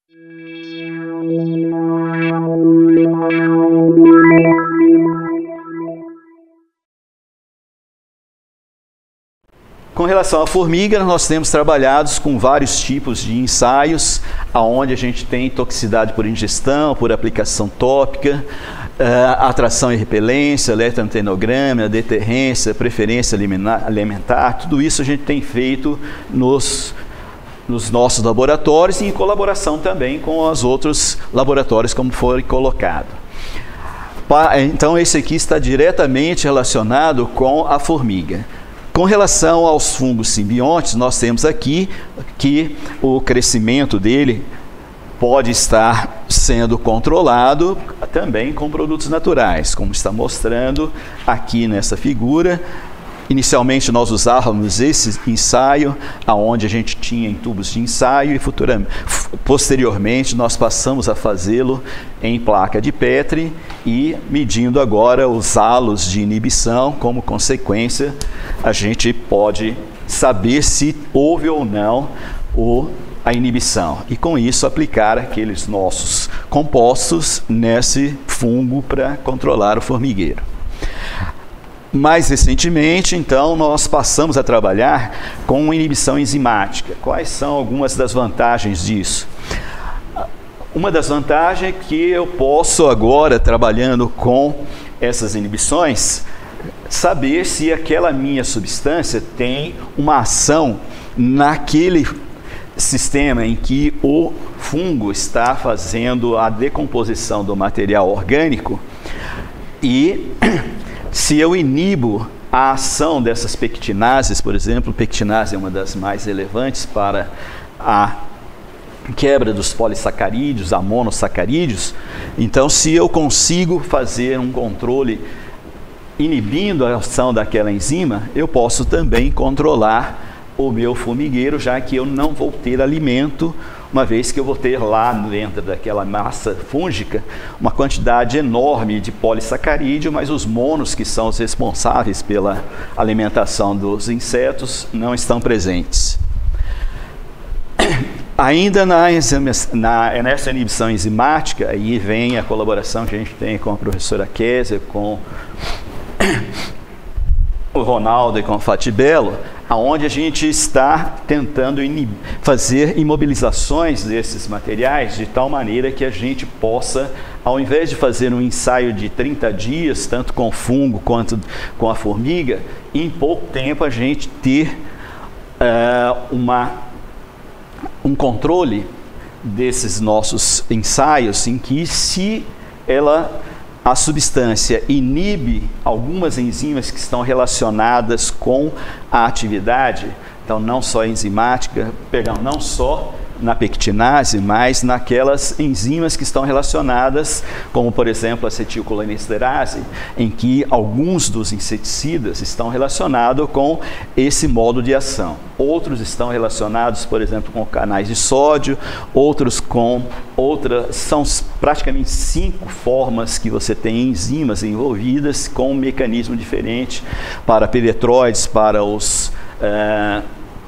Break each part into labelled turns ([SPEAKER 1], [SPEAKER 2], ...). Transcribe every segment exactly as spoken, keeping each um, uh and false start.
[SPEAKER 1] Com relação à formiga, nós temos trabalhado com vários tipos de ensaios, onde a gente tem toxicidade por ingestão, por aplicação tópica, uh, atração e repelência, eletroantenograma, deterrência, preferência alimentar, tudo isso a gente tem feito nos, nos nossos laboratórios e em colaboração também com os outros laboratórios, como foi colocado. Então, esse aqui está diretamente relacionado com a formiga. Com relação aos fungos simbiontes, nós temos aqui que o crescimento dele pode estar sendo controlado também com produtos naturais, como está mostrando aqui nessa figura. Inicialmente nós usávamos esse ensaio, aonde a gente tinha em tubos de ensaio, e futuramente, posteriormente nós passamos a fazê-lo em placa de Petri e medindo agora os halos de inibição. Como consequência, a gente pode saber se houve ou não o, a inibição e com isso aplicar aqueles nossos compostos nesse fungo para controlar o formigueiro. Mais recentemente, então, nós passamos a trabalhar com inibição enzimática. Quais são algumas das vantagens disso? Uma das vantagens é que eu posso agora, trabalhando com essas inibições, saber se aquela minha substância tem uma ação naquele sistema em que o fungo está fazendo a decomposição do material orgânico e se eu inibo a ação dessas pectinases, por exemplo, pectinase é uma das mais relevantes para a quebra dos polissacarídeos, a monossacarídeos, então se eu consigo fazer um controle inibindo a ação daquela enzima, eu posso também controlar o meu formigueiro, já que eu não vou ter alimento, uma vez que eu vou ter lá dentro daquela massa fúngica uma quantidade enorme de polissacarídeo, mas os monos, que são os responsáveis pela alimentação dos insetos, não estão presentes. Ainda na, na, nessa inibição enzimática, aí vem a colaboração que a gente tem com a professora Kézia, com o Ronaldo e com o Fatibello, aonde a gente está tentando fazer imobilizações desses materiais de tal maneira que a gente possa, ao invés de fazer um ensaio de trinta dias, tanto com fungo quanto com a formiga, em pouco tempo a gente ter uh, uma, um controle desses nossos ensaios, em que se ela... a substância inibe algumas enzimas que estão relacionadas com a atividade, então não só enzimática, perdão, não só na pectinase, mas naquelas enzimas que estão relacionadas, como por exemplo a acetilcolinesterase, em que alguns dos inseticidas estão relacionados com esse modo de ação. Outros estão relacionados, por exemplo, com canais de sódio, outros com outras, são praticamente cinco formas que você tem enzimas envolvidas com um mecanismo diferente para piretroides, para os uh,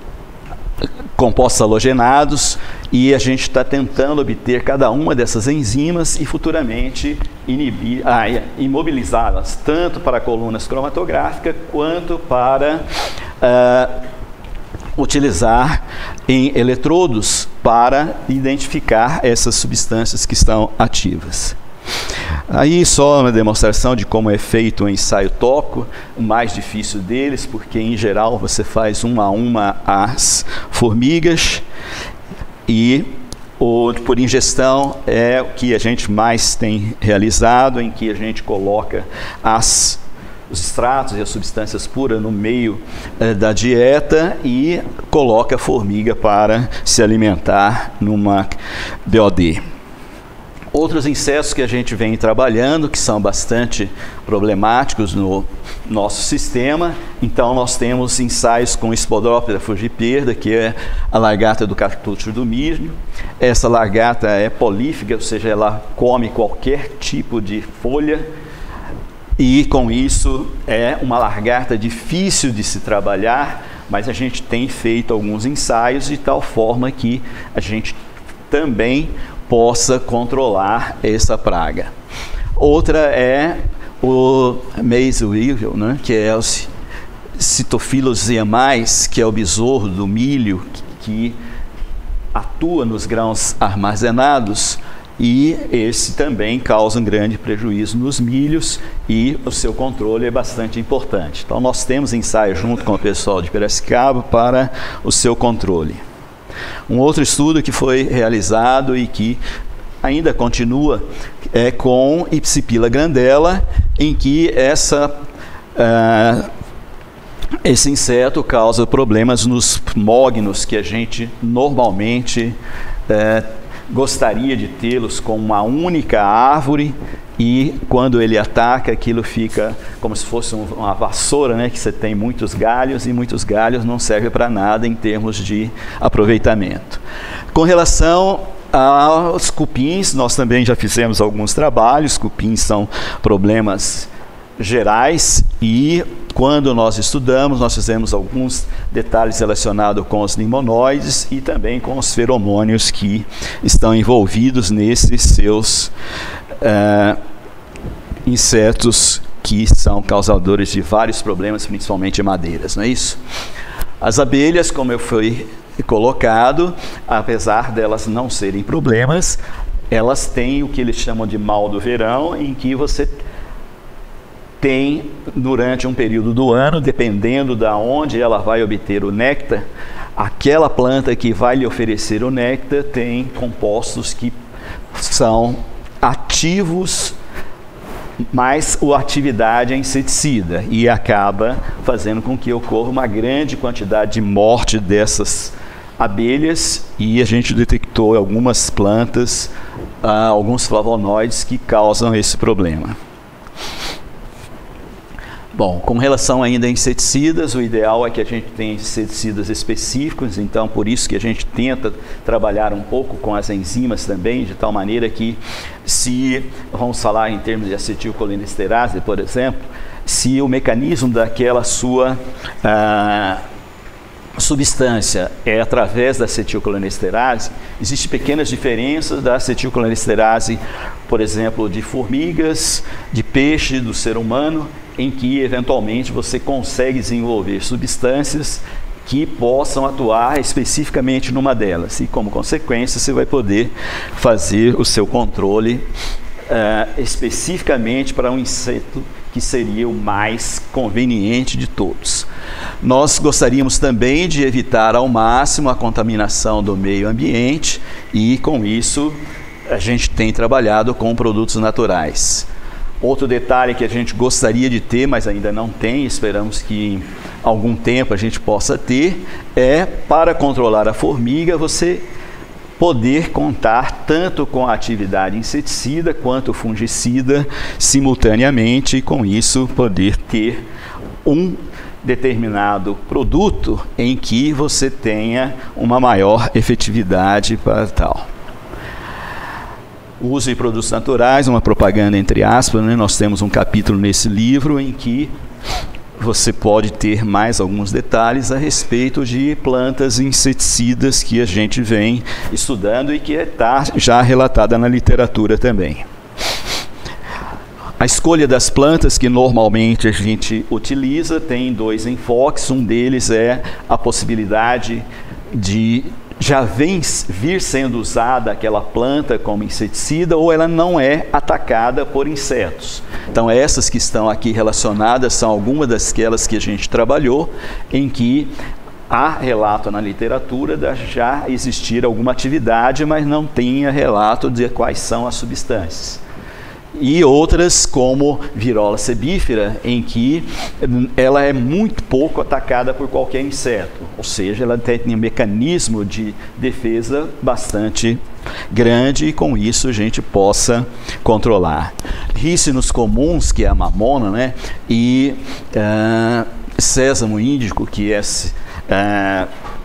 [SPEAKER 1] compostos halogenados, e a gente está tentando obter cada uma dessas enzimas e futuramente inibir, ah, imobilizá-las, tanto para colunas cromatográficas quanto para uh, utilizar em eletrodos para identificar essas substâncias que estão ativas. Aí só uma demonstração de como é feito o ensaio tópico, o mais difícil deles, porque em geral você faz uma a uma as formigas, e o por ingestão é o que a gente mais tem realizado, em que a gente coloca as os extratos e as substâncias puras no meio eh, da dieta e coloca a formiga para se alimentar numa B O D. Outros insetos que a gente vem trabalhando, que são bastante problemáticos no nosso sistema, então nós temos ensaios com Spodoptera frugiperda, que é a lagarta do cartucho do milho. Essa lagarta é polífiga, ou seja, ela come qualquer tipo de folha, e com isso é uma lagarta difícil de se trabalhar, mas a gente tem feito alguns ensaios de tal forma que a gente também possa controlar essa praga. Outra é o maize weevil, né, que é o Cytophilus zeamais, que é o besouro do milho que atua nos grãos armazenados, e esse também causa um grande prejuízo nos milhos e o seu controle é bastante importante. Então nós temos ensaio junto com o pessoal de Piracicaba para o seu controle. Um outro estudo que foi realizado e que ainda continua é com Ipsipila grandela, em que essa, uh, esse inseto causa problemas nos mognos que a gente normalmente uh, gostaria de tê-los com uma única árvore, e quando ele ataca, aquilo fica como se fosse uma vassoura, né, que você tem muitos galhos, e muitos galhos não servem para nada em termos de aproveitamento. Com relação aos cupins, nós também já fizemos alguns trabalhos. Cupins são problemas gerais, e quando nós estudamos, nós fizemos alguns detalhes relacionados com os limonoides e também com os feromônios que estão envolvidos nesses seus uh, insetos que são causadores de vários problemas, principalmente madeiras, não é isso? As abelhas, como eu fui colocado, apesar delas não serem problemas, elas têm o que eles chamam de mal do verão, em que você tem, durante um período do ano, dependendo de onde ela vai obter o néctar, aquela planta que vai lhe oferecer o néctar tem compostos que são ativos, mas a atividade é inseticida, e acaba fazendo com que ocorra uma grande quantidade de morte dessas abelhas, e a gente detectou algumas plantas, ah, alguns flavonoides que causam esse problema. Bom, com relação ainda a inseticidas, o ideal é que a gente tenha inseticidas específicos, então por isso que a gente tenta trabalhar um pouco com as enzimas também, de tal maneira que, se vamos falar em termos de acetilcolinesterase, por exemplo, se o mecanismo daquela sua ah, substância é através da acetilcolinesterase, existem pequenas diferenças da acetilcolinesterase, por exemplo, de formigas, de peixe, do ser humano, em que eventualmente você consegue desenvolver substâncias que possam atuar especificamente numa delas, e como consequência você vai poder fazer o seu controle uh, especificamente para um inseto que seria o mais conveniente de todos. Nós gostaríamos também de evitar ao máximo a contaminação do meio ambiente, e com isso a gente tem trabalhado com produtos naturais. Outro detalhe que a gente gostaria de ter, mas ainda não tem, esperamos que em algum tempo a gente possa ter, é, para controlar a formiga, você poder contar tanto com a atividade inseticida quanto fungicida simultaneamente, e com isso poder ter um determinado produto em que você tenha uma maior efetividade para tal. O uso de produtos naturais, uma propaganda entre aspas, né? Nós temos um capítulo nesse livro em que você pode ter mais alguns detalhes a respeito de plantas inseticidas que a gente vem estudando e que está já relatada na literatura também. A escolha das plantas que normalmente a gente utiliza tem dois enfoques. Um deles é a possibilidade de já vem vir sendo usada aquela planta como inseticida, ou ela não é atacada por insetos. Então essas que estão aqui relacionadas são algumas daquelas que a gente trabalhou, em que há relato na literatura de já existir alguma atividade, mas não tinha relato de quais são as substâncias. E outras, como virola sebífera, em que ela é muito pouco atacada por qualquer inseto, ou seja, ela tem um mecanismo de defesa bastante grande, e com isso a gente possa controlar. Rícinos comuns, que é a mamona, né? E uh, sésamo índico, que é uh,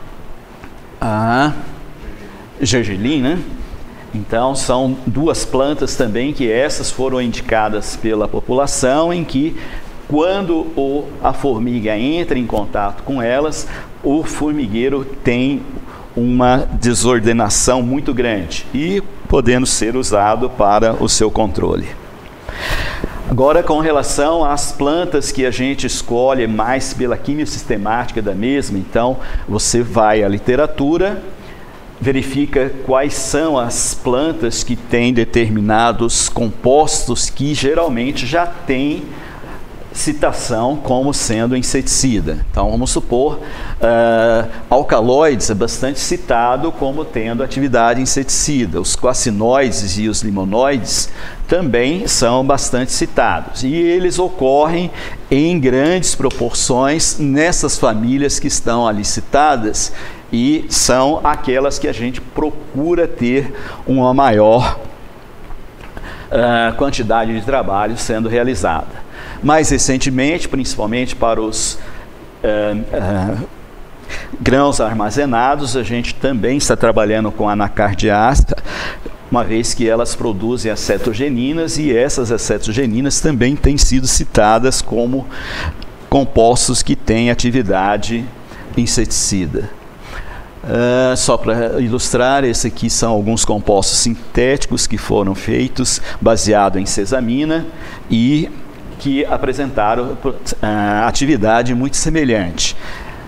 [SPEAKER 1] a gergelim, né? Então, são duas plantas também que essas foram indicadas pela população, em que, quando o, a formiga entra em contato com elas, o formigueiro tem uma desordenação muito grande e podendo ser usado para o seu controle. Agora, com relação às plantas que a gente escolhe mais pela quimiosistemática da mesma, então você vai à literatura, verifica quais são as plantas que têm determinados compostos que geralmente já têm citação como sendo inseticida. Então, vamos supor, uh, alcaloides é bastante citado como tendo atividade inseticida. Os quacinoides e os limonoides também são bastante citados. E eles ocorrem em grandes proporções nessas famílias que estão ali citadas e são aquelas que a gente procura ter uma maior uh, quantidade de trabalho sendo realizada. Mais recentemente, principalmente para os uh, uh, grãos armazenados, a gente também está trabalhando com anacardiase, uma vez que elas produzem acetogeninas e essas acetogeninas também têm sido citadas como compostos que têm atividade inseticida. Uh, só para ilustrar, esses aqui são alguns compostos sintéticos que foram feitos baseado em sesamina e que apresentaram uh, atividade muito semelhante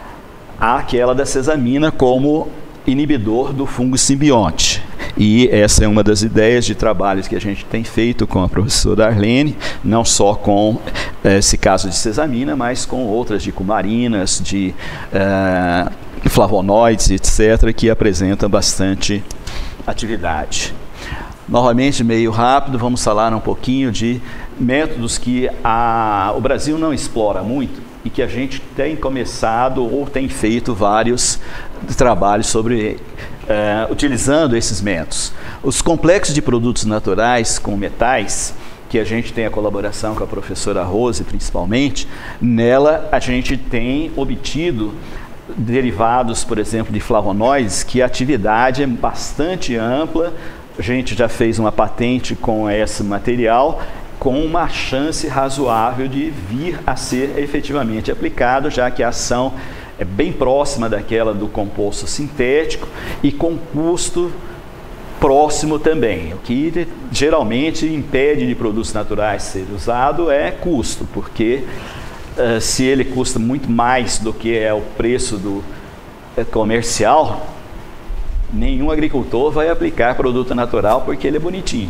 [SPEAKER 1] àquela da sesamina como inibidor do fungo simbionte. E essa é uma das ideias de trabalhos que a gente tem feito com a professora Arlene, não só com esse caso de sesamina, mas com outras de cumarinas, de uh, flavonoides, etcétera, que apresentam bastante atividade. Novamente, meio rápido, vamos falar um pouquinho de métodos que a, o Brasil não explora muito e que a gente tem começado ou tem feito vários trabalhos sobre, uh, utilizando esses métodos. Os complexos de produtos naturais com metais, que a gente tem a colaboração com a professora Rose, principalmente, nela a gente tem obtido derivados, por exemplo, de flavonoides, que a atividade é bastante ampla. A gente já fez uma patente com esse material, com uma chance razoável de vir a ser efetivamente aplicado, já que a ação é bem próxima daquela do composto sintético e com custo próximo também. O que geralmente impede de produtos naturais ser usado é custo, porque uh, se ele custa muito mais do que é o preço do uh, comercial, nenhum agricultor vai aplicar produto natural porque ele é bonitinho.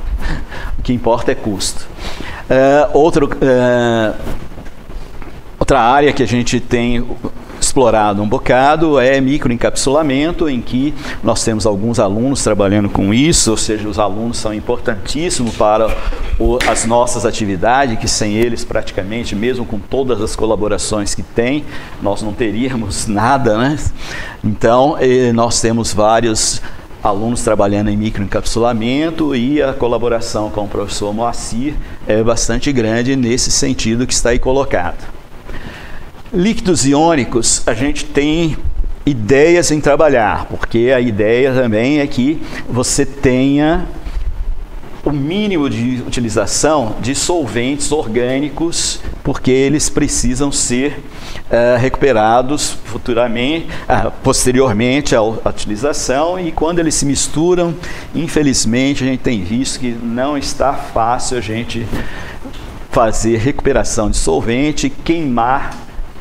[SPEAKER 1] O que importa é custo. Uh, outro, uh, outra área que a gente tem explorado um bocado é microencapsulamento, em que nós temos alguns alunos trabalhando com isso, ou seja, os alunos são importantíssimos para o, as nossas atividades, que sem eles praticamente, mesmo com todas as colaborações que tem, nós não teríamos nada, né? Então, eh, nós temos vários alunos trabalhando em microencapsulamento e a colaboração com o professor Moacir é bastante grande nesse sentido que está aí colocado. Líquidos iônicos, a gente tem ideias em trabalhar, porque a ideia também é que você tenha o mínimo de utilização de solventes orgânicos, porque eles precisam ser uh, recuperados futuramente, uh, posteriormente à utilização, e quando eles se misturam, infelizmente a gente tem visto que não está fácil a gente fazer recuperação de solvente, queimar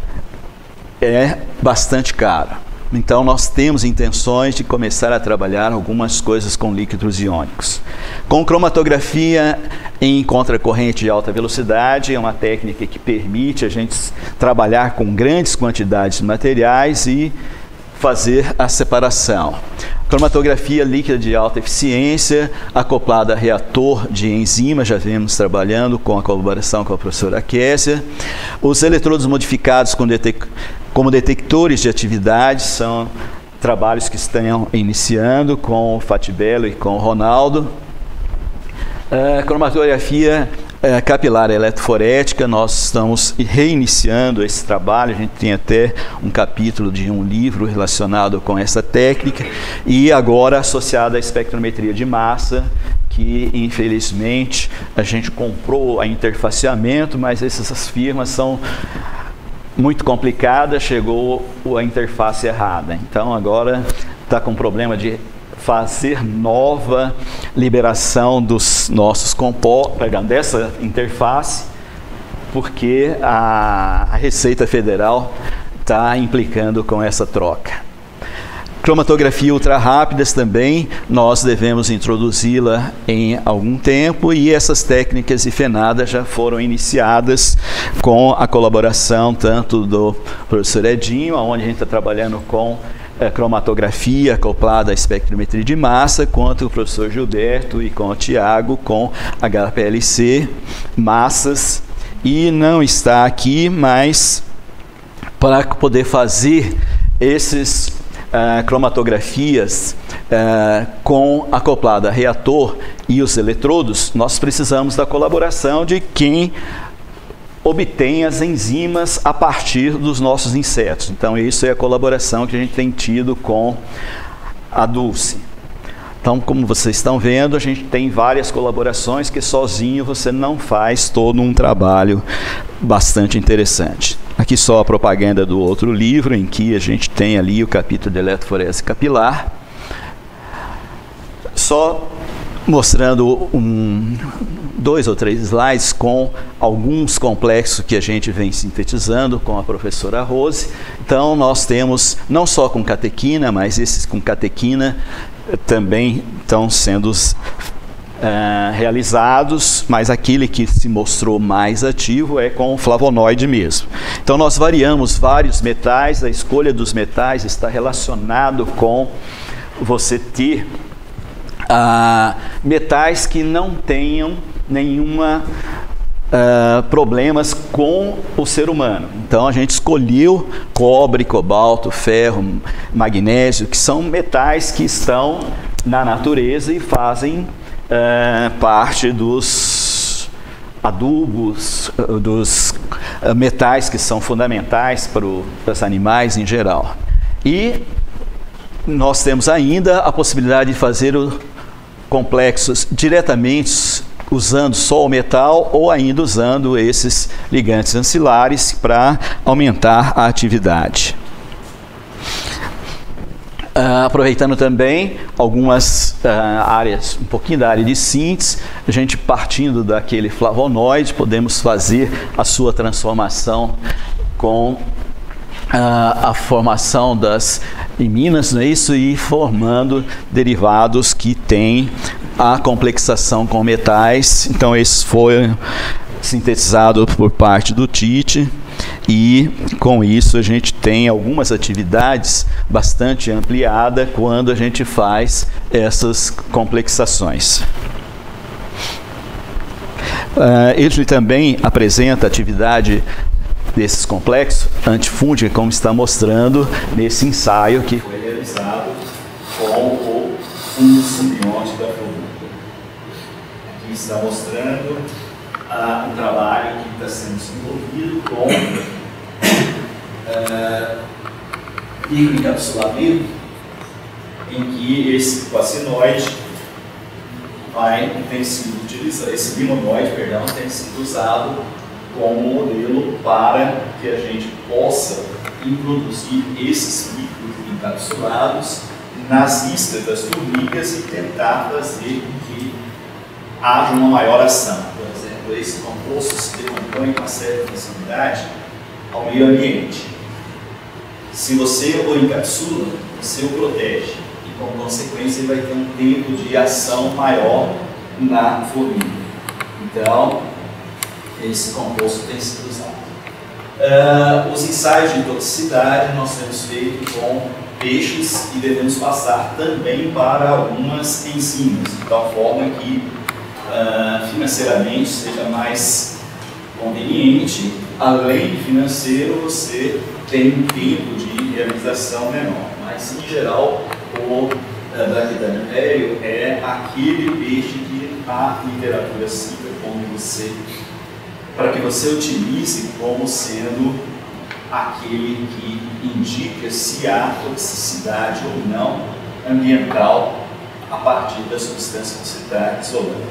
[SPEAKER 1] é bastante caro. Então, nós temos intenções de começar a trabalhar algumas coisas com líquidos iônicos. Com cromatografia em contracorrente de alta velocidade, é uma técnica que permite a gente trabalhar com grandes quantidades de materiais e fazer a separação. Cromatografia líquida de alta eficiência, acoplada a reator de enzima, já vemos trabalhando com a colaboração com a professora Késia. Os eletrodos modificados com detec como detectores de atividade são trabalhos que estão iniciando com o Fatibello e com o Ronaldo. Uh, cromatografia uh, capilar eletroforética, nós estamos reiniciando esse trabalho, a gente tem até um capítulo de um livro relacionado com essa técnica, e agora associada à espectrometria de massa, que infelizmente a gente comprou a interfaceamento, mas essas firmas são muito complicada, chegou a interface errada. Então agora está com problema de fazer nova liberação dos nossos compostos, pegando dessa interface, porque a, a Receita Federal está implicando com essa troca. Cromatografia ultra rápidas também, nós devemos introduzi-la em algum tempo, e essas técnicas ifenadas já foram iniciadas com a colaboração tanto do professor Edinho, onde a gente está trabalhando com é, cromatografia acoplada à espectrometria de massa, quanto o professor Gilberto e com o Tiago com H P L C, massas, e não está aqui, mas para poder fazer esses Uh, cromatografias uh, com acoplada a reator e os eletrodos, nós precisamos da colaboração de quem obtém as enzimas a partir dos nossos insetos. Então, isso é a colaboração que a gente tem tido com a Dulce. Então, como vocês estão vendo, a gente tem várias colaborações que sozinho você não faz todo um trabalho bastante interessante. Aqui só a propaganda do outro livro, em que a gente tem ali o capítulo de eletroforese capilar. Só mostrando um, dois ou três slides com alguns complexos que a gente vem sintetizando com a professora Rose. Então, nós temos não só com catequina, mas esses com catequina também estão sendo uh, realizados, mas aquele que se mostrou mais ativo é com o flavonoide mesmo. Então, nós variamos vários metais, a escolha dos metais está relacionado com você ter uh, metais que não tenham nenhuma Uh, problemas com o ser humano. Então, a gente escolheu cobre, cobalto, ferro, magnésio, que são metais que estão na natureza e fazem uh, parte dos adubos, uh, dos uh, metais que são fundamentais para, o, para os animais em geral. E nós temos ainda a possibilidade de fazer o complexos diretamente usando só o metal ou ainda usando esses ligantes ancilares para aumentar a atividade. Uh, aproveitando também algumas uh, áreas, um pouquinho da área de síntese, a gente partindo daquele flavonoide, podemos fazer a sua transformação com Uh, a formação das iminas, não é isso? E formando derivados que têm a complexação com metais. Então, esse foi sintetizado por parte do Tite, e com isso a gente tem algumas atividades bastante ampliadas quando a gente faz essas complexações. Uh, ele também apresenta atividade desses complexos antifúngicos, como está mostrando nesse ensaio que foi realizado com o fungo simbionte da Florúnculo. Aqui está mostrando uh, um trabalho que está sendo desenvolvido com uh, microencapsulamento, em que esse placinoide vai, tem sido utilizado, esse limonoide, perdão, tem sido usado como modelo para que a gente possa introduzir esses micros encapsulados nas iscas das formigas e tentar fazer com que haja uma maior ação. Por exemplo, esse composto se decompõe com uma certa facilidade ao meio ambiente. Se você o encapsula, você o protege e, como consequência, ele vai ter um tempo de ação maior na formiga. Então, esse composto tem sido usado. Uh, os ensaios de toxicidade nós temos feito com peixes e devemos passar também para algumas enzimas, de tal forma que uh, financeiramente seja mais conveniente. Além de financeiro, você tem um tempo de realização menor. Mas, em geral, o uh, Brachydanium aéreo é aquele peixe que a literatura cita como você, para que você utilize como sendo aquele que indica se há toxicidade ou não ambiental a partir da substância que você está isolando.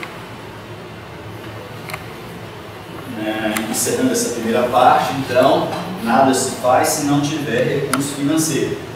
[SPEAKER 1] É, encerrando essa primeira parte, então, nada se faz se não tiver recurso financeiro.